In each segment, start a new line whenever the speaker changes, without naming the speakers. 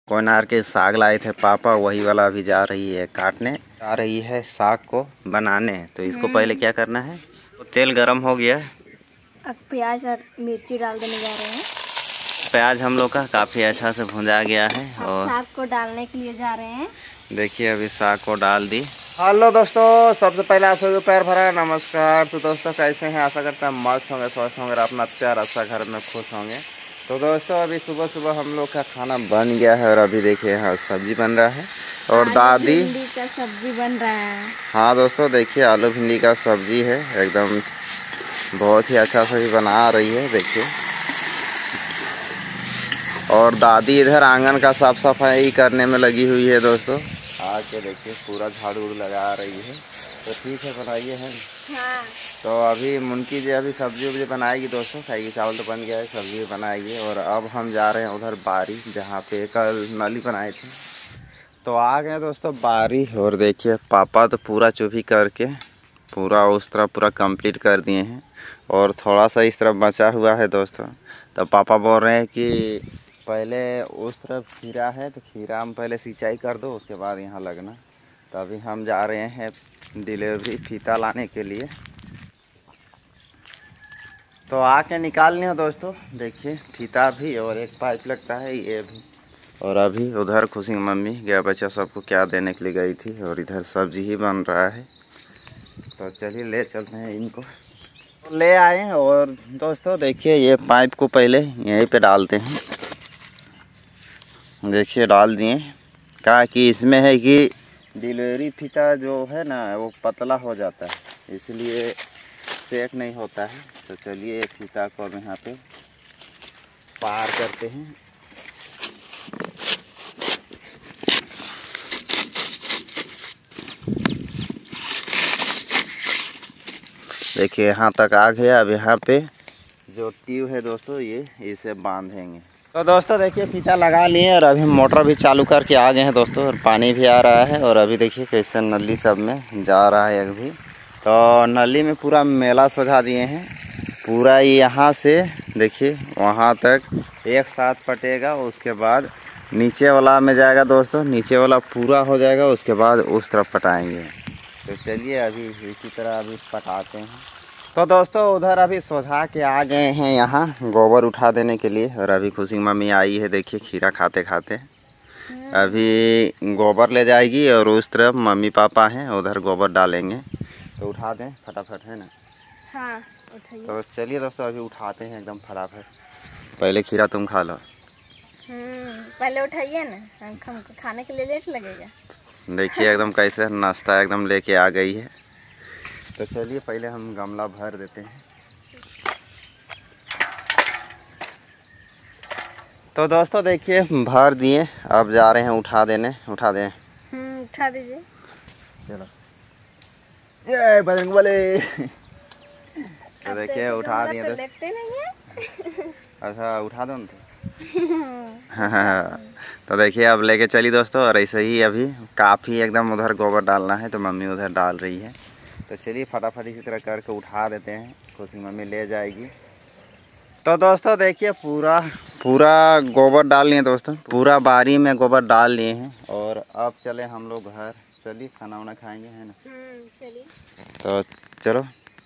कोनार के साग लाए थे पापा, वही वाला अभी जा रही है काटने, जा रही है साग को बनाने। तो इसको पहले क्या करना है, तो तेल गरम हो गया,
अब प्याज और मिर्ची डाल देने जा रहे हैं।
प्याज हम लोग का काफ़ी अच्छा से भुंजा गया है और
साग को डालने के लिए जा रहे हैं।
देखिए अभी साग को डाल दी। हेलो दोस्तों, सबसे पहले आप सभी को प्यार भरा नमस्कार। तो दोस्तों कैसे हैं, आशा करते हैं मस्त होंगे, स्वस्थ होंगे और अपना प्यार अच्छा घर में खुश होंगे। तो दोस्तों अभी सुबह सुबह हम लोग का खाना बन गया है और अभी देखिए यहाँ सब्जी बन रहा है और दादी
भिंडी का सब्जी बन रहा है।
हाँ दोस्तों देखिए आलू भिंडी का सब्जी है, एकदम बहुत ही अच्छा से बना रही है देखिए। और दादी इधर आंगन का साफ सफाई करने में लगी हुई है दोस्तों। आके देखिए पूरा झाड़ू लगा रही है। तो ठीक है बनाइए है।
हाँ।
तो अभी मुनकी जी अभी सब्जी उब्जी बनाएगी दोस्तों, खाएगी, चावल तो बन गया है, सब्जी बनाएगी। और अब हम जा रहे हैं उधर बारी, जहाँ पे कल नली बनाए थे। तो आ गए दोस्तों बारी और देखिए पापा तो पूरा चुभी करके पूरा उस तरफ पूरा कंप्लीट कर दिए हैं और थोड़ा सा इस तरफ बचा हुआ है दोस्तों। तो पापा बोल रहे हैं कि पहले उस तरफ खीरा है तो खीरा हम पहले सिंचाई कर दो, उसके बाद यहाँ लगना। तो अभी हम जा रहे हैं डिलीवरी फीता लाने के लिए। तो आके निकालने हो दोस्तों, देखिए फीता भी और एक पाइप लगता है ये भी। और अभी उधर खुशी मम्मी गया बच्चा सबको क्या देने के लिए गई थी और इधर सब्जी ही बन रहा है। तो चलिए ले चलते हैं इनको, तो ले आए। और दोस्तों देखिए ये पाइप को पहले यहीं पे डालते हैं, देखिए डाल दिए। कहा कि इसमें है कि डिलीवरी फीता जो है ना वो पतला हो जाता है, इसलिए सेट नहीं होता है। तो चलिए फीता को अब यहाँ पे पार करते हैं। देखिए यहाँ तक आ गया। अब यहाँ पे जो ट्यूब है दोस्तों ये इसे बांधेंगे। तो दोस्तों देखिए फीता लगा लिए और अभी मोटर भी चालू करके आ गए हैं दोस्तों और पानी भी आ रहा है। और अभी देखिए कैसे नली सब में जा रहा है अभी। तो नली में पूरा मेला सजा दिए हैं, पूरा यहाँ से देखिए वहाँ तक एक साथ पटेगा। उसके बाद नीचे वाला में जाएगा दोस्तों, नीचे वाला पूरा हो जाएगा, उसके बाद उस तरफ पटाएंगे। तो चलिए अभी इसी तरह अभी पटाते हैं। तो दोस्तों उधर अभी सोझा के आ गए हैं यहाँ गोबर उठा देने के लिए। और अभी खुशी मम्मी आई है देखिए खीरा खाते खाते, अभी गोबर ले जाएगी और उस तरफ मम्मी पापा हैं उधर गोबर डालेंगे। तो उठा दें फटाफट, है ना।
हाँ उठाइए।
तो चलिए दोस्तों अभी उठाते हैं एकदम फटाफट। पहले खीरा तुम खा लो।
पहले उठाइए ना, हमको खाने के लिए लेट लगेगा।
देखिए एकदम कैसे नाश्ता एकदम लेके आ गई है। तो चलिए पहले हम गमला भर देते हैं। तो दोस्तों देखिए भर दिए, अब जा रहे हैं उठा देने। उठा दें,
उठा दीजिए।
चलो जय बजरंगबली। तो देखिए उठा दिए।
तो देखते नहीं है।
अच्छा उठा दो तो। तो देखिए अब लेके चली दोस्तों। और ऐसे ही अभी काफ़ी एकदम उधर गोबर डालना है तो मम्मी उधर डाल रही है। तो चलिए फटाफट इसी तरह करके उठा देते हैं, खुशी मम्मी ले जाएगी। तो दोस्तों देखिए पूरा गोबर डाल लिए दोस्तों, पूरा बारी में गोबर डाल लिए हैं। और अब चले हम लोग घर। चलिए खाना वाना खाएंगे, है ना।
चलिए
तो चलो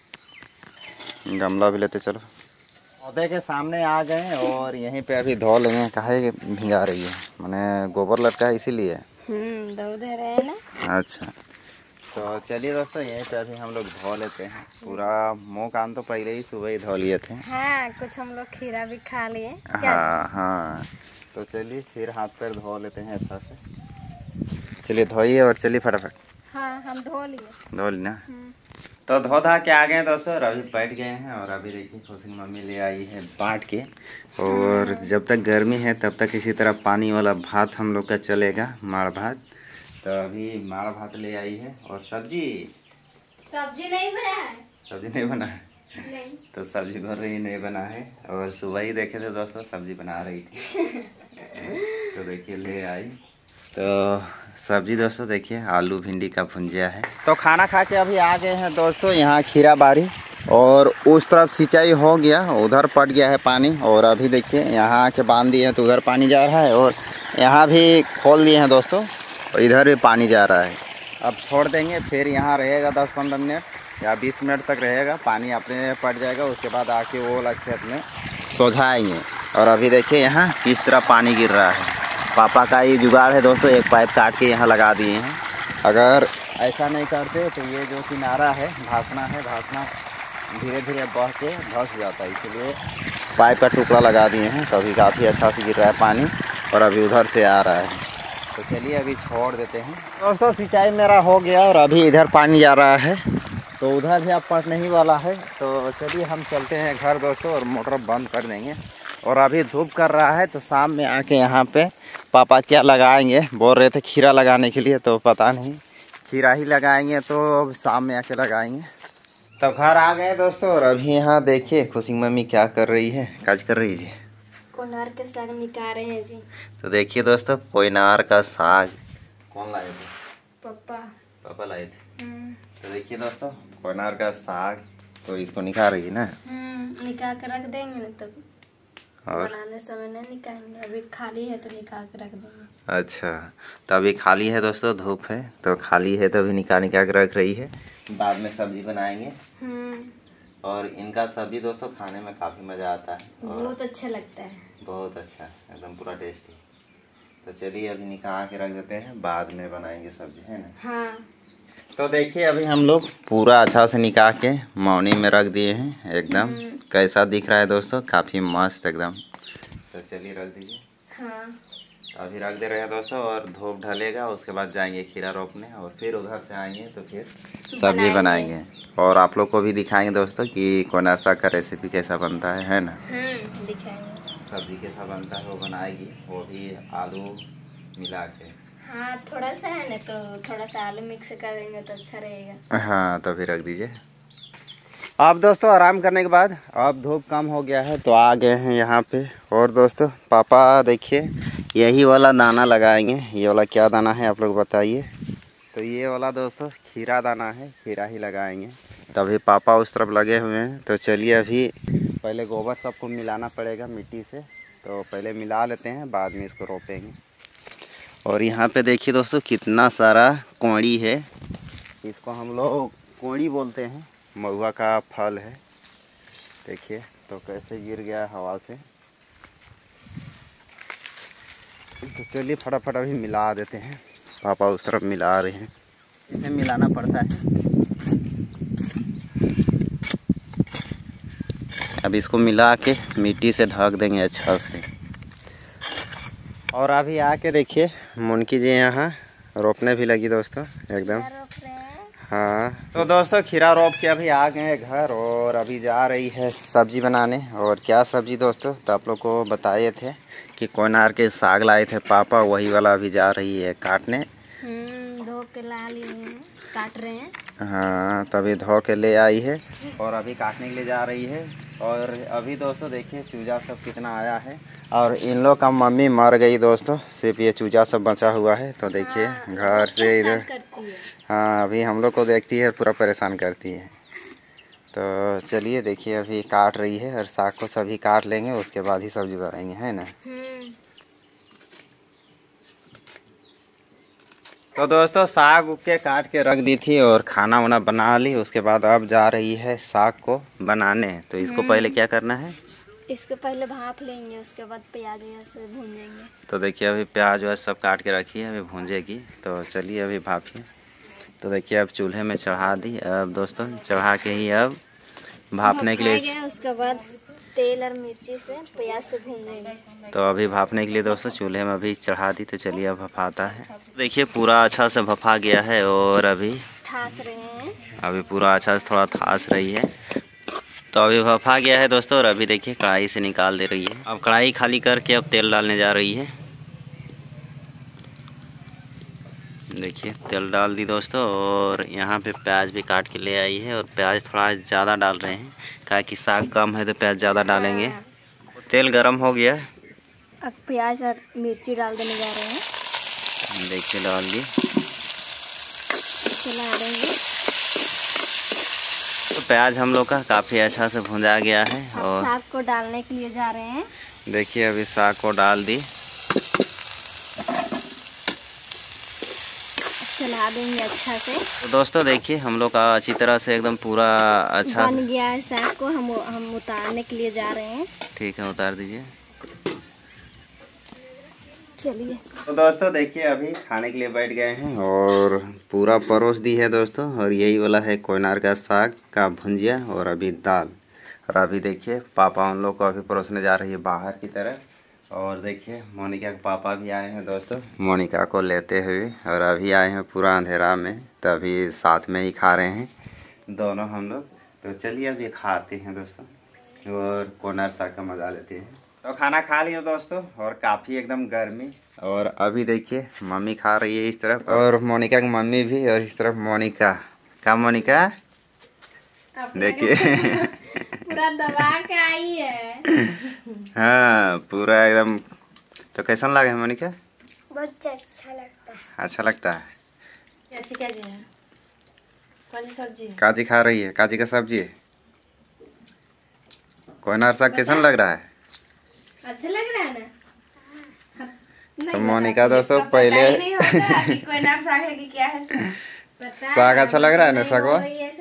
गमला भी लेते चलो। पौधे के सामने आ गए और यहीं पे अभी धो लेंगे। काहे भिंगा रही है, मैंने गोबर लटका है इसीलिए।
दे रहे हैं ना।
अच्छा तो चलिए दोस्तों यहीं पे अभी हम लोग धो लेते हैं। पूरा मुँह कान तो पहले ही सुबह ही धो लिए थे।
हाँ कुछ हम लोग खीरा भी खा लिए।
हाँ तो चलिए फिर हाथ पैर धो लेते हैं अच्छा से। चलिए धोइए और चलिए फटाफट।
हाँ हम धो
ली ना। तो धो धा के आ गए दोस्तों और अभी बैठ गए हैं। और अभी देखिए खुशी मम्मी ले आई है बांट के। और जब तक गर्मी है तब तक इसी तरह पानी वाला भात हम लोग का चलेगा, माड़ भात। तो अभी माड़ भात ले आई है। और सब्जी
नहीं बना है।
सब्जी नहीं बना है
नहीं।
तो सब्जी भर रही नहीं बना है। और सुबह ही देखे थे दोस्तों सब्जी बना रही थी। तो देखिए ले आई। तो सब्जी दोस्तों देखिए आलू भिंडी का भुंजिया है। तो खाना खा के अभी आ गए हैं दोस्तों यहाँ खीरा बारी। और उस तरफ सिंचाई हो गया, उधर पट गया है पानी। और अभी देखिए यहाँ आके बांध दिए हैं तो उधर पानी जा रहा है। और यहाँ भी खोल दिए हैं दोस्तों और इधर भी पानी जा रहा है। अब छोड़ देंगे, फिर यहाँ रहेगा 10-15 मिनट या 20 मिनट तक रहेगा, पानी अपने पट जाएगा। उसके बाद आके वो वाला खेत में सोझाएंगे। और अभी देखिए यहाँ किस तरह पानी गिर रहा है। पापा का ये जुगाड़ है दोस्तों, एक पाइप काट के यहाँ लगा दिए हैं। अगर ऐसा नहीं करते तो ये जो किनारा है भासना धीरे धीरे बह के धंस जाता है, इसलिए पाइप का टुकड़ा लगा दिए हैं। तो अभी काफ़ी अच्छा से गिर रहा है पानी और अभी उधर से आ रहा है। तो चलिए अभी छोड़ देते हैं दोस्तों। सिंचाई मेरा हो गया और अभी इधर पानी जा रहा है, तो उधर भी अब पटने ही वाला है। तो चलिए हम चलते हैं घर दोस्तों और मोटर बंद कर देंगे। और अभी धूप कर रहा है, तो शाम में आके यहाँ पे पापा क्या लगाएंगे, बोल रहे थे खीरा लगाने के लिए, तो पता नहीं खीरा ही लगाएंगे, तो शाम में आके लगाएंगे। तब घर आ गए दोस्तों और अभी यहाँ देखिए खुशी मम्मी क्या कर रही है, काज कर रही है जी।
कोनार के साग निकाल रहे हैं जी।
तो देखिए दोस्तों कोयनार का साग कौन लाए थे? पापा लाए थे। तो देखिए दोस्तों कोयनार का साग, तो इसको निकाल रही है ना।
निकाल कर रख देंगे ना, तब
और
बनाने समय नहीं निकालेंगे। अभी खाली है तो निकाल के रख देंगे।
अच्छा, तो अभी खाली है दोस्तों, धूप है तो खाली है, तो अभी निकाल के रख रही है। बाद में सब्जी बनाएंगे। और इनका सब्जी दोस्तों खाने में काफ़ी मज़ा आता है,
बहुत अच्छा लगता है,
बहुत अच्छा, एकदम पूरा टेस्टी। तो चलिए अभी निकाल के रख देते हैं, बाद में बनाएंगे सब्जी, है ना।
हाँ।
तो देखिए अभी हम लोग पूरा अच्छा से निकाल के मौनी में रख दिए हैं। एकदम कैसा दिख रहा है दोस्तों, काफ़ी मस्त एकदम। तो चलिए रख दीजिए।
हाँ।
तो अभी रख दे रहे हैं दोस्तों, और धूप ढलेगा उसके बाद जाएंगे खीरा रोपने, और फिर उधर से आएंगे तो फिर सब्जी बनाएंगे। और आप लोग को भी दिखाएंगे दोस्तों कि कोयनार साग का रेसिपी कैसा बनता है ना।
दिखाएंगे।
सब्जी कैसा बनता है वो बनाएगी, वो भी आलू मिला के।
हाँ थोड़ा सा है ना, तो थोड़ा सा आलू मिक्स कर देंगे तो अच्छा रहेगा।
हाँ तो फिर रख दीजिए। अब दोस्तों आराम करने के बाद अब धूप कम हो गया है, तो आ गए हैं यहाँ पे। और दोस्तों पापा देखिए यही वाला दाना लगाएंगे। ये वाला क्या दाना है आप लोग बताइए। तो ये वाला दोस्तों खीरा दाना है, खीरा ही लगाएंगे। तभी पापा उस तरफ लगे हुए हैं। तो चलिए अभी पहले गोबर सबको मिलाना पड़ेगा मिट्टी से, तो पहले मिला लेते हैं, बाद में इसको रोपेंगे। और यहाँ पे देखिए दोस्तों कितना सारा कोड़ी है, इसको हम लोग कोड़ी बोलते हैं, महुआ का फल है। देखिए तो कैसे गिर गया हवा से। तो चलिए फटाफट अभी मिला देते हैं, पापा उस तरफ मिला रहे हैं। इसे मिलाना पड़ता है। अब इसको मिला के मिट्टी से ढक देंगे अच्छा से। और अभी आके देखिए मुनकी जी यहाँ रोपने भी लगी दोस्तों एकदम। हाँ तो दोस्तों खीरा रोप के अभी आ गए हैं घर, और अभी जा रही है सब्जी बनाने। और क्या सब्जी दोस्तों, तो आप लोग को बताए थे कि कोयनार के साग लाए थे पापा, वही वाला अभी जा रही है काटने।
धो के ला लिए हैं, काट रहे हैं।
हाँ तभी धो के ले आई है और अभी काटने के लिए जा रही है। और अभी दोस्तों देखिए चूजा सब कितना आया है, और इन लोग का मम्मी मर गई दोस्तों, सिर्फ ये चूजा सब बचा हुआ है। तो देखिए घर से इधर, हाँ अभी हम लोग को देखती है पूरा परेशान करती है। तो चलिए देखिए अभी काट रही है, और साग को सभी काट लेंगे, उसके बाद ही सब्जी बनाएंगे, है ना। तो दोस्तों साग के काट के रख दी थी और खाना वाना बना ली। उसके बाद अब जा रही है साग को बनाने। तो इसको पहले क्या करना है,
इसको पहले भाप लेंगे, उसके बाद प्याज से भूनेंगे।
तो देखिए अभी प्याज वह सब काट के रखी है, अभी भूंजेगी। तो चलिए अभी भापिए। तो देखिए अब चूल्हे में चढ़ा दी, अब दोस्तों चढ़ा के ही अब भापने के लिए,
उसके बाद तेल और मिर्ची से प्याज से भूनेंगे।
तो अभी भापने के लिए दोस्तों चूल्हे में अभी चढ़ा दी। तो चलिए अब भफाता है। देखिए पूरा अच्छा से भफा गया है, और अभी
थास रहे हैं,
अभी पूरा अच्छा से थोड़ा थास रही है। तो अभी भफा गया है दोस्तों, और अभी देखिए कढ़ाई से निकाल दे रही है। अब कढ़ाई खाली करके अब तेल डालने जा रही है। देखिए तेल डाल दी दोस्तों, और यहाँ पे प्याज भी काट के ले आई है। और प्याज थोड़ा ज़्यादा डाल रहे हैं, क्या कि साग कम है तो प्याज ज़्यादा डालेंगे। तेल गरम हो गया,
अब प्याज और मिर्ची डाल देने जा रहे हैं।
देखिए डाल दी,
चला देंगे।
तो प्याज हम लोग का काफ़ी अच्छा से भुंजा गया है, और
साग को डालने के लिए जा रहे हैं।
देखिए अभी साग को डाल दी।
चला देंगे अच्छा से।
तो दोस्तों देखिए हम लोग का अच्छी तरह से एकदम पूरा अच्छा
बन गया है साग को, हम उतारने के लिए जा रहे हैं।
ठीक है, उतार दीजिए।
चलिए।
तो दोस्तों देखिए अभी खाने के लिए बैठ गए हैं और पूरा परोस दी है दोस्तों। और यही वाला है कोयनार का साग का भुंजिया और अभी दाल। और अभी देखिए पापा उन लोग को अभी परोसने जा रही है बाहर की तरफ। और देखिए मोनिका के पापा भी आए हैं दोस्तों, मोनिका को लेते हुए। और अभी आए हैं पूरा अंधेरा में, तो अभी साथ में ही खा रहे हैं दोनों हम लोग। तो चलिए अभी खाते हैं दोस्तों और कोयनार साग का मज़ा लेते हैं। तो खाना खा लिया दोस्तों और काफ़ी एकदम गर्मी। और अभी देखिए मम्मी खा रही है इस तरफ और मोनिका की मम्मी भी, और इस तरफ मोनिका का मोनिका देखिए
पूरा दबा के आई है।
हाँ पूरा एकदम। तो कैसा लगा है मोनिका?
बहुत अच्छा लगता है।
अच्छा लगता है।
क्या जी है? काजी सब्जी।
काजी खा रही है, काजी का सब्जी है। कोयनार साग कैसा लग रहा है?
अच्छा लग रहा है ना?
तो मोनिका दोस्तों पहले
कोयनार साग है कि क्या है?
साग अच्छा लग रहा है ना सागवा?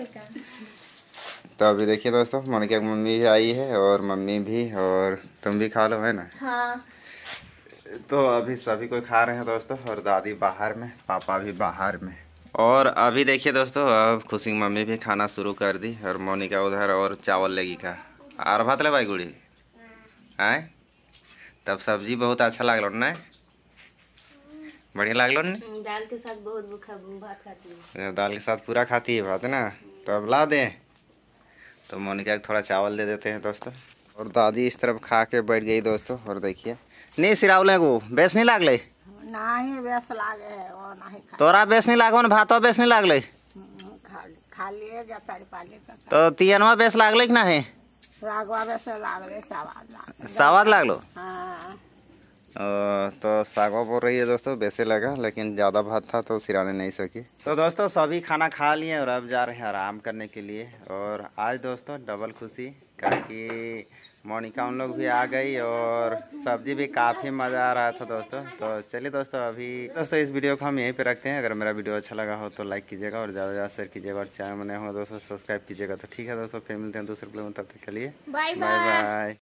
तो अभी देखिए दोस्तों मोनिका की मम्मी भी आई है और मम्मी भी, और तुम भी खा लो है ना?
हाँ।
तो अभी सभी कोई खा रहे हैं दोस्तों, और दादी बाहर में, पापा भी बाहर में। और अभी देखिए दोस्तों अब खुशी की मम्मी भी खाना शुरू कर दी और मोनिका उधर और चावल लेगी का आर भात ले भाई गुड़ी आए। तब सब्जी बहुत अच्छा लागलो ना? बढ़िया लागलो ना?
दाल के साथ बहुत भात खाती है।
दाल के साथ पूरा खाती है भात ना? तो अब ला दें। तो मोनिका को थोड़ा चावल दे देते हैं दोस्तों। और दादी इस तरफ खा के बैठ गई दोस्तों। और देखिए नहीं सिरावले को बेस नहीं लागले?
नहीं बेस लागे है और नहीं खा।
तोरा बेस नहीं लागो ना? भातो बेस नहीं लागले?
खा लिए जा पाली का।
तो तियनवा बेस लागले कि नहीं?
सागवा बेस लागले,
सवाद लागलो।
हाँ।
तो सागवा बोल रही है दोस्तों वैसे लगा, लेकिन ज़्यादा भात था तो सिराने नहीं सकी। तो दोस्तों सभी खाना खा लिए और अब जा रहे हैं आराम करने के लिए। और आज दोस्तों डबल खुशी क्योंकि मोनिका उन लोग भी आ गई और सब्जी भी काफ़ी मज़ा आ रहा था दोस्तों। तो चलिए दोस्तों अभी दोस्तों इस वीडियो को हम यहीं पे रखते हैं। अगर मेरा वीडियो अच्छा लगा हो तो लाइक कीजिएगा और ज़्यादा से ज़्यादा शेयर कीजिएगा, और चैनल में नए हो दोस्तों सब्सक्राइब कीजिएगा। तो ठीक है दोस्तों फिर मिलते हैं दूसरे वीडियो में, तब तक के लिए बाय बाय।